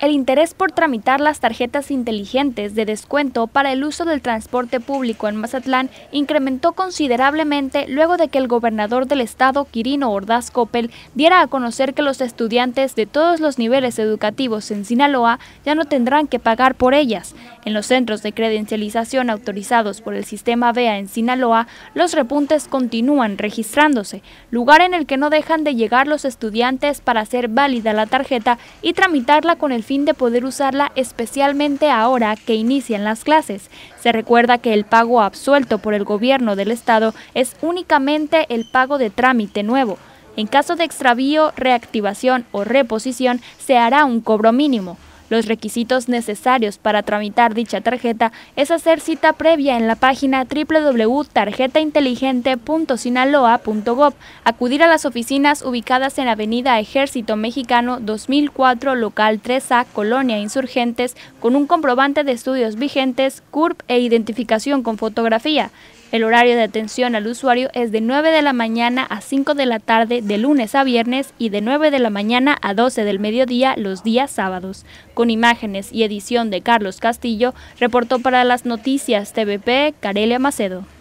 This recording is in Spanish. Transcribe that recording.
El interés por tramitar las tarjetas inteligentes de descuento para el uso del transporte público en Mazatlán incrementó considerablemente luego de que el gobernador del estado, Quirino Ordaz Coppel, diera a conocer que los estudiantes de todos los niveles educativos en Sinaloa ya no tendrán que pagar por ellas. En los centros de credencialización autorizados por el sistema VEA en Sinaloa, los repuntes continúan registrándose, lugar en el que no dejan de llegar los estudiantes para hacer válida la tarjeta y tramitarla con el fin de poder usarla, especialmente ahora que inician las clases. Se recuerda que el pago absuelto por el gobierno del estado es únicamente el pago de trámite nuevo. En caso de extravío, reactivación o reposición, se hará un cobro mínimo. Los requisitos necesarios para tramitar dicha tarjeta es hacer cita previa en la página www.tarjetainteligente.sinaloa.gov, acudir a las oficinas ubicadas en Avenida Ejército Mexicano 2004, local 3A, Colonia Insurgentes, con un comprobante de estudios vigentes, CURP e identificación con fotografía. El horario de atención al usuario es de 9 de la mañana a 5 de la tarde de lunes a viernes y de 9 de la mañana a 12 del mediodía los días sábados. Con imágenes y edición de Carlos Castillo, reportó para las noticias TVP Carelia Macedo.